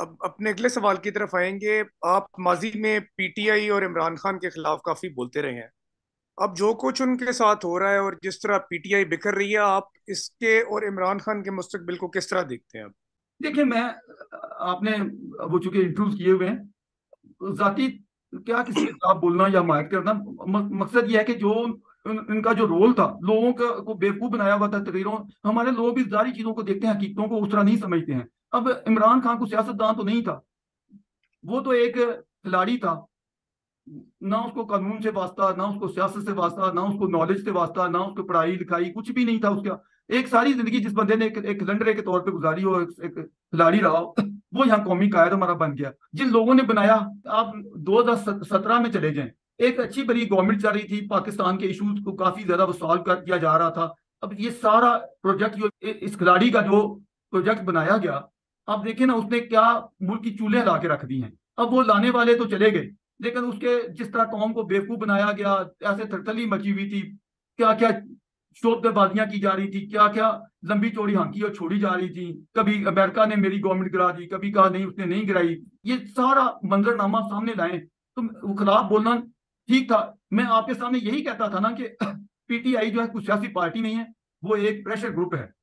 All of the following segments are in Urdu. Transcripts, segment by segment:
اب اپنے اگلے سوال کی طرف آئیں گے. آپ ماضی میں پی ٹی آئی اور عمران خان کے خلاف کافی بولتے رہے ہیں. اب جو کچھ ان کے ساتھ ہو رہا ہے اور جس طرح پی ٹی آئی بکھر رہی ہے، آپ اس کے اور عمران خان کے مستقبل کو کس طرح دیکھتے ہیں اب؟ دیکھیں میں آپ نے وہ چونکہ انٹروڈیوس کیے ہوئے ہیں ذاتی کیا کسی کے خلاف بولنا یا حمایت کرنا. مقصد یہ ہے کہ جو ان کا جو رول تھا لوگوں کو بیوقوف بنایا ہوا تھا تقریروں. ہمارے لوگ بھی ظاہری چیزوں کو دیکھتے ہیں، حقیقتوں کو اس طرح نہیں سمجھتے ہیں. اب عمران خان کو سیاستدان تو نہیں تھا، وہ تو ایک کھلاڑی تھا. نہ اس کو قانون سے واسطہ، نہ اس کو سیاست سے واسطہ، نہ اس کو نالج سے واسطہ، نہ اس کو پڑھائی لکھائی، کچھ بھی نہیں تھا اس کا. ایک ساری زندگی جس بندے نے ایک کلنڈرے کے طور پہ گزاری ہو، ایک کھلاڑی رہا ہو، وہ یہاں قومی قائد ہمارا بن گیا. جن لوگوں نے بنایا، آپ 2017 میں چلے جائیں، ایک اچھی بڑی گورنمنٹ چل رہی تھی، پاکستان کے ایشوز کو کافی زیادہ وہ سالو کیا جا رہا تھا. اب یہ سارا پروجیکٹ اس کھلاڑی کا جو پروجیکٹ بنایا گیا، آپ دیکھیں نا اس نے کیا ملک کی چولہے لا کے رکھ دی ہیں. اب وہ لانے والے تو چلے گئے، لیکن اس کے جس طرح قوم کو بیوقوف بنایا گیا، ایسے تھرتلی مچی ہوئی تھی، کیا کیا شعبے بازیاں کی جا رہی تھی، کیا کیا لمبی چوڑی ہانکی اور چھوڑی جا رہی تھی. کبھی امریکہ نے میری گورنمنٹ گرا دی، کبھی کہا نہیں اس نے نہیں گرائی. یہ سارا منظر نامہ سامنے لائیں تو خلاف بولنا ٹھیک تھا. میں آپ کے سامنے یہی کہتا تھا نا کہ پی ٹی آئی جو ہے کوئی سیاسی پارٹی نہیں ہے، وہ ایک پریشر گروپ ہے.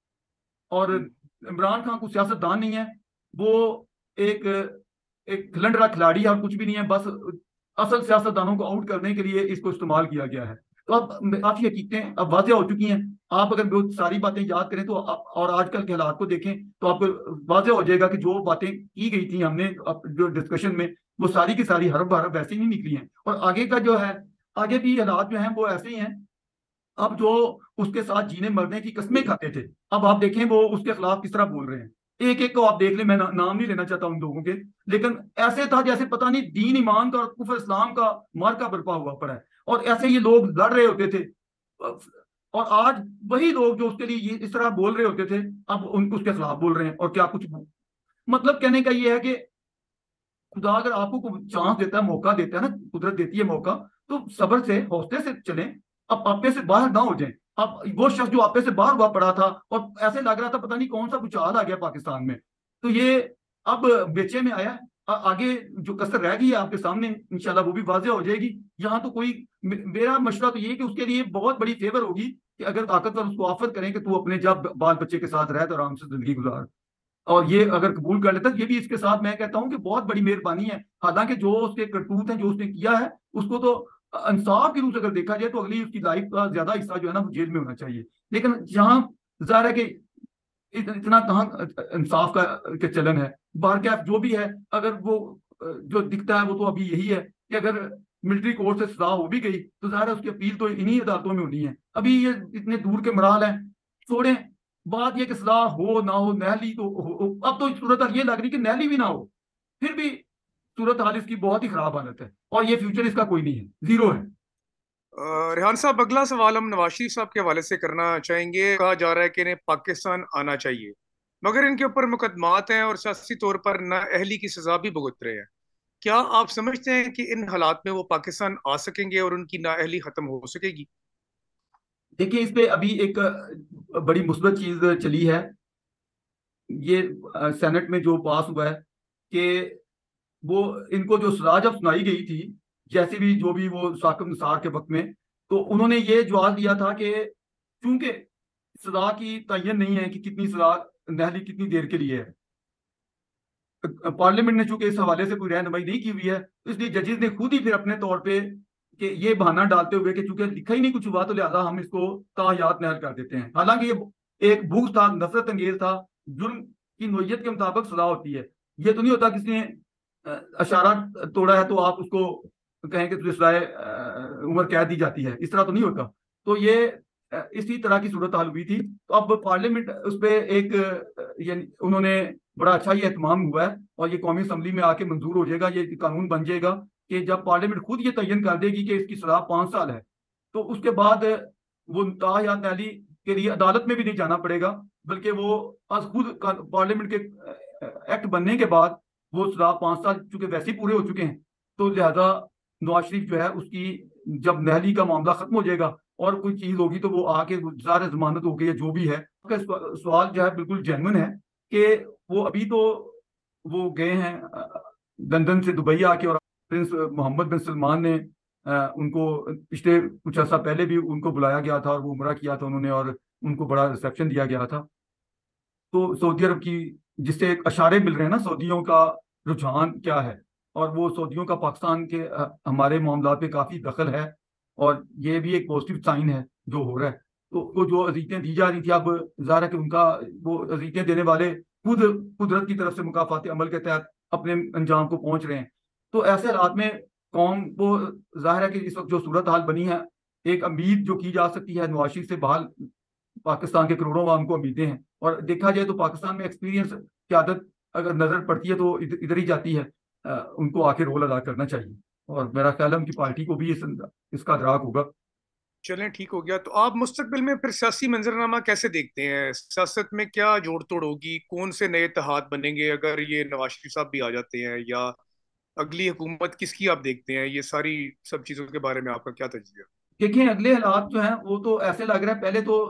اور عمران خان کو سیاست دان نہیں ہے، وہ ایک ایک کھلنڈرا کھلاڑی ہے اور کچھ بھی نہیں ہے. بس اصل سیاستدانوں کو آؤٹ کرنے کے لیے اس کو استعمال کیا گیا ہے. تو اب کافی حقیقتیں اب واضح ہو چکی ہیں. آپ اگر ساری باتیں یاد کریں تو اور آج کل کے حالات کو دیکھیں تو آپ کو واضح ہو جائے گا کہ جو باتیں کی گئی تھیں ہم نے جو ڈسکشن میں، وہ ساری کی ساری حرف بحرف ویسے ہی نہیں نکلی ہیں. اور آگے کا جو ہے، آگے بھی حالات جو ہیں وہ ایسے ہی ہیں. اب جو اس کے ساتھ جینے مرنے کی قسمیں کھاتے تھے، اب آپ دیکھیں وہ اس کے خلاف کس طرح بول رہے ہیں. ایک ایک کو آپ دیکھ لیں، میں نام نہیں لینا چاہتا ان لوگوں کے، لیکن ایسے تھا جیسے پتہ نہیں دین ایمان کا اور کفر اسلام کا مارکا برپا ہوا پڑا ہے. اور ایسے یہ لوگ لڑ رہے ہوتے تھے، اور آج وہی لوگ جو اس کے لیے اس طرح بول رہے ہوتے تھے اب ان کو اس کے خلاف بول رہے ہیں. اور کیا کچھ مطلب کہنے کا یہ ہے کہ خدا اگر آپ کو چانس دیتا ہے، موقع دیتا ہے نا، قدرت دیتی ہے موقع، تو صبر سے حوصلے سے چلیں. اب آپے سے باہر نہ ہو جائیں. اب وہ شخص جو آپے سے باہر ہوا پڑا تھا اور ایسے لگ رہا تھا پتہ نہیں کون سا کچھ حال آ گیا پاکستان میں، تو یہ اب بیچے میں آیا. آگے جو کسر رہ گئی ہے آپ کے سامنے انشاءاللہ وہ بھی واضح ہو جائے گی. یہاں تو کوئی میرا مشورہ تو یہ ہے کہ اس کے لیے بہت بڑی فیور ہوگی کہ اگر طاقتور اس کو آفر کریں کہ تو اپنے جب بال بچے کے ساتھ رہ تو آرام سے زندگی گزار، اور یہ اگر قبول کر لیتا ہے، یہ بھی اس کے ساتھ میں کہتا ہوں کہ بہت بڑی مہربانی ہے. حالانکہ جو اس کے کرتوت ہیں، جو اس نے کیا ہے، اس کو تو انصاف کی روح سے اگر دیکھا جائے تو اگلی اس کی لائف کا زیادہ حصہ جو ہے نا وہ جیل میں ہونا چاہیے. لیکن یہاں ظاہر ہے کہ اتنا کہاں انصاف کا چلن ہے. بہرکیف جو بھی ہے، اگر وہ جو دکھتا ہے وہ تو ابھی یہی ہے کہ اگر ملٹری کورٹ سے سزا ہو بھی گئی تو ظاہر ہے اس کی اپیل تو انہی عدالتوں میں ہونی ہے. ابھی یہ اتنے دور کے مراحل ہیں، چھوڑیں. بات یہ کہ سزا ہو نہ ہو، نہلی تو ہو. اب تو صورت حال یہ لگ رہی کہ نہلی بھی نہ ہو، پھر بھی صورت حال اس کی بہت ہی خراب حالت ہے، اور یہ فیوچر اس کا کوئی نہیں ہے، زیرو ہے. ریحان صاحب، اگلا سوال ہم نواز شریف صاحب کے حوالے سے کرنا چاہیں گے. کہا جا رہا ہے کہ انہیں پاکستان آنا چاہیے، مگر ان کے اوپر مقدمات ہیں اور سیاسی طور پر نااہلی کی سزا بھی بھگت رہے ہیں. کیا آپ سمجھتے ہیں کہ ان حالات میں وہ پاکستان آ سکیں گے اور ان کی نااہلی ختم ہو سکے گی؟ دیکھیں اس پہ ابھی ایک بڑی مثبت چیز چلی ہے. یہ سینٹ میں جو پاس ہوا ہے کہ وہ ان کو جو سزا جب سنائی گئی تھی، جیسے بھی جو بھی وہ ثاقب نثار کے وقت میں، تو انہوں نے یہ جواز دیا تھا کہ چونکہ سزا کی تعین نہیں ہے کہ کتنی سزا نہلی کتنی دیر کے لیے ہے، پارلیمنٹ نے چونکہ اس حوالے سے کوئی رہنمائی نہیں کی ہوئی ہے، اس لیے ججز نے خود ہی پھر اپنے طور پہ کہ یہ بہانہ ڈالتے ہوئے کہ چونکہ لکھا ہی نہیں کچھ ہوا تو لہذا ہم اس کو تاحیات نہل کر دیتے ہیں. حالانکہ یہ ایک بغض تھا، نفرت انگیز تھا. جرم کی نوعیت کے مطابق سزا ہوتی ہے. یہ تو نہیں ہوتا کسی نے اشارہ توڑا ہے تو آپ اس کو کہیں کہ تجھے سزائے عمر قید دی جاتی ہے، اس طرح تو نہیں ہوتا. تو یہ اسی طرح کی صورت حال ہوئی تھی. تو اب پارلیمنٹ اس پہ ایک یعنی انہوں نے بڑا اچھا یہ اہتمام ہوا ہے، اور یہ قومی اسمبلی میں آ کے منظور ہو جائے گا، یہ قانون بن جائے گا کہ جب پارلیمنٹ خود یہ تعین کر دے گی کہ اس کی سزا 5 سال ہے، تو اس کے بعد وہ تاحیات نہلی کے لیے عدالت میں بھی نہیں جانا پڑے گا، بلکہ وہ از خود پارلیمنٹ کے ایکٹ بننے کے بعد وہ سزا 5 سال چونکہ ویسے ہی پورے ہو چکے ہیں، تو لہذا نواز شریف جو ہے اس کی جب نہلی کا معاملہ ختم ہو جائے گا اور کوئی چیز ہوگی تو وہ آ کے ظاہر ضمانت ہو گئی ہے جو بھی ہے. سوال جو ہے بالکل جینون ہے کہ وہ ابھی تو وہ گئے ہیں لندن سے دبئی آ کے، اور پرنس محمد بن سلمان نے ان کو پچھلے کچھ عرصہ پہلے بھی ان کو بلایا گیا تھا، اور وہ عمرہ کیا تھا انہوں نے، اور ان کو بڑا ریسیپشن دیا گیا تھا۔ تو سعودی عرب کی جس سے ایک اشارے مل رہے ہیں نا سعودیوں کا رجحان کیا ہے، اور وہ سعودیوں کا پاکستان کے ہمارے معاملات پہ کافی دخل ہے، اور یہ بھی ایک پازیٹیو سائن ہے جو ہو رہا ہے۔ تو وہ جو اذیتیں دی جا رہی تھی، اب ظاہر ہے کہ ان کا وہ اذیتیں دینے والے خود قدرت کی طرف سے مکافات عمل کے تحت اپنے انجام کو پہنچ رہے ہیں۔ تو ایسے حالات میں قوم کو ظاہر ہے کہ اس وقت جو صورت حال بنی ہے، ایک امید جو کی جا سکتی ہے نواز شریف سے بحال پاکستان کے کروڑوں عوام کو امیدیں ہیں، اور دیکھا جائے تو پاکستان میں ایکسپیرینس قیادت اگر نظر پڑتی ہے تو ادھر ہی جاتی ہے۔ ان کو آ کے رول ادا کرنا چاہیے، اور میرا خیال ہے ان کی پارٹی کو بھی اس کا ادراک ہوگا۔ چلیں ٹھیک ہو گیا، تو آپ مستقبل میں پھر سیاسی منظرنامہ کیسے دیکھتے ہیں؟ سیاست میں کیا جوڑ توڑ ہوگی؟ کون سے نئے اتحاد بنیں گے اگر یہ نواز شریف صاحب بھی آ جاتے ہیں؟ یا اگلی حکومت کس کی آپ دیکھتے ہیں؟ یہ ساری سب چیزوں کے بارے میں آپ کا کیا تجزیہ؟ دیکھیں اگلے حالات جو ہیں وہ تو ایسے لگ رہا ہے، پہلے تو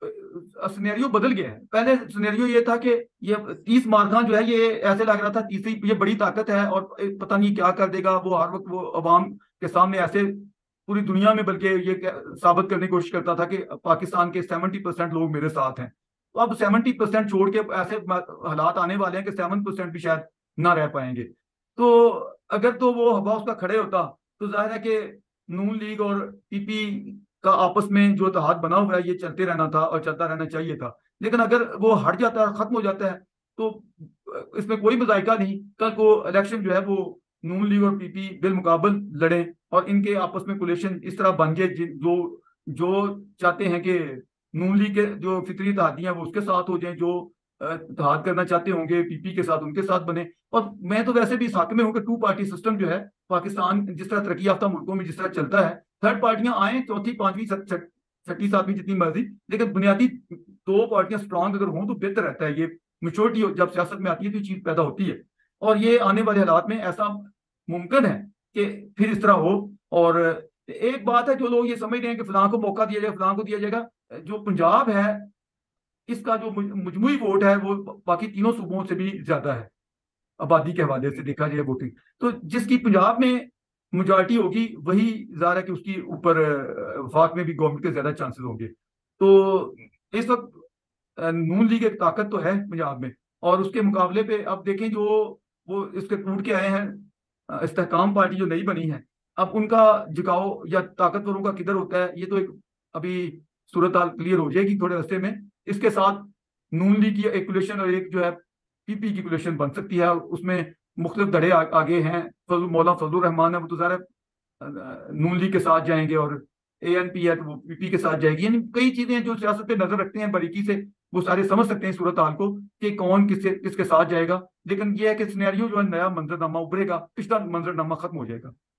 سنیریو بدل گیا ہے۔ پہلے سنیریو یہ تھا کہ یہ 30 مارکان جو ہے یہ ایسے لگ رہا تھا تیسری یہ بڑی طاقت ہے، اور پتہ نہیں کیا کر دے گا، وہ ہر وقت وہ عوام کے سامنے ایسے پوری دنیا میں بلکہ یہ ثابت کرنے کی کوشش کرتا تھا کہ پاکستان کے 70% لوگ میرے ساتھ ہیں۔ تو اب 70% چھوڑ کے ایسے حالات آنے والے ہیں کہ 7% بھی شاید نہ رہ پائیں گے۔ تو اگر تو وہ ہوا اس کا کھڑے ہوتا تو ظاہر ہے کہ نون لیگ اور پی پی کا آپس میں جو اتحاد بنا ہوا ہے یہ چلتے رہنا تھا اور چلتا رہنا چاہیے تھا، لیکن اگر وہ ہٹ جاتا ہے اور ختم ہو جاتا ہے تو اس میں کوئی مذائقہ نہیں، کل کو الیکشن جو ہے وہ نون لیگ اور پی پی بالمقابل لڑیں، اور ان کے آپس میں کولیشن اس طرح بن گئے جو چاہتے ہیں کہ نون لیگ کے جو فطری اتحادی ہیں وہ اس کے ساتھ ہو جائیں، جو اتحاد کرنا چاہتے ہوں گے پی پی کے ساتھ ان کے ساتھ بنے۔ اور میں تو ویسے بھی اس حق میں ہوں کہ 2 پارٹی سسٹم جو ہے پاکستان جس طرح ترقی یافتہ ملکوں میں جس طرح چلتا ہے، تھرڈ پارٹیاں آئیں، چوتھی پانچویں چھٹی ساتویں جتنی مرضی، لیکن بنیادی 2 پارٹیاں اسٹرانگ اگر ہوں تو بہتر رہتا ہے۔ یہ میچورٹی جب سیاست میں آتی ہے تو یہ چیز پیدا ہوتی ہے، اور یہ آنے والے حالات میں ایسا ممکن ہے کہ پھر اس طرح ہو۔ اور ایک بات ہے جو لوگ یہ سمجھ رہے ہیں کہ فلاں کو موقع دیا جائے گا، فلاں کو دیا جائے گا، جو پنجاب ہے اس کا جو مجموعی ووٹ ہے وہ باقی تینوں صوبوں سے بھی زیادہ ہے آبادی کے حوالے سے دیکھا جائے ووٹنگ۔ تو جس کی پنجاب میں میجارٹی ہوگی وہی ظاہر ہے کہ اس کی اوپر وفاق میں بھی گورنمنٹ کے زیادہ چانسز ہوں گے۔ تو اس وقت نون لیگ ایک طاقت تو ہے پنجاب میں، اور اس کے مقابلے پہ اب دیکھیں جو وہ اس کے ٹوٹ کے آئے ہیں استحکام پارٹی جو نئی بنی ہے، اب ان کا جھکاؤ یا طاقتوروں کا کدھر ہوتا ہے یہ تو ایک ابھی صورتحال کلیئر ہو جائے گی تھوڑے رستے میں۔ اس کے ساتھ نون لیگ کی ایک کولیشن اور ایک جو ہے پی پی کی کولیشن بن سکتی ہے، اور اس میں مختلف دھڑے آگے ہیں۔ مولانا فضل الرحمان ہے وہ تو ظاہر نون لیگ کے ساتھ جائیں گے، اور اے این پی ہے تو وہ پی پی کے ساتھ جائے گی۔ یعنی کئی چیزیں جو سیاست پہ نظر رکھتے ہیں باریکی سے وہ سارے سمجھ سکتے ہیں صورتحال کو کہ کون کس کے ساتھ جائے گا، لیکن یہ ہے کہ سینیریو جو ہے نیا منظرنامہ ابھرے گا، پچھلا منظرنامہ ختم ہو جائے گا۔